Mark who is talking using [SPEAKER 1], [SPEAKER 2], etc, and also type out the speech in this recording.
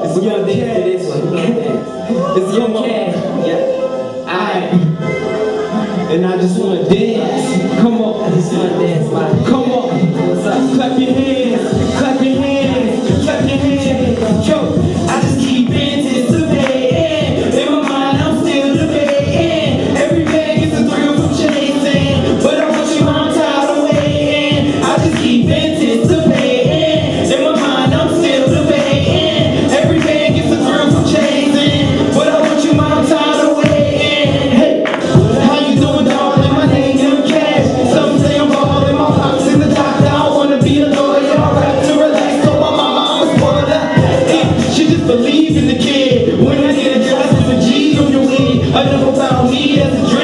[SPEAKER 1] Yes, we're gonna dance to this one. We're gonna dance. It's Young Cash. Yeah. Alright. And I just wanna dance. Come on. I just wanna dance, man. Come on. What's up? Clap your hands. Clap your hands. Clap your hands. Yo, I just keep anticipating. In my mind, I'm still debating. Every bag is a thrill from chasing. But I want you, I'm tired of waiting. I just keep anticipating. In my mind, I'm still debating. Every bag is a thrill from chasing. But I want you, I'm tired of waiting. Hey, how you doing, darling? My name is Cash. Some say I'm ballin', my pops in the doctor. I wanna be a lawyer. I rap to relax, so my mama, I'm a spoiler. Yeah, she just believe in the kid. When I get a dress with a G on your wig, enough about me as a dress.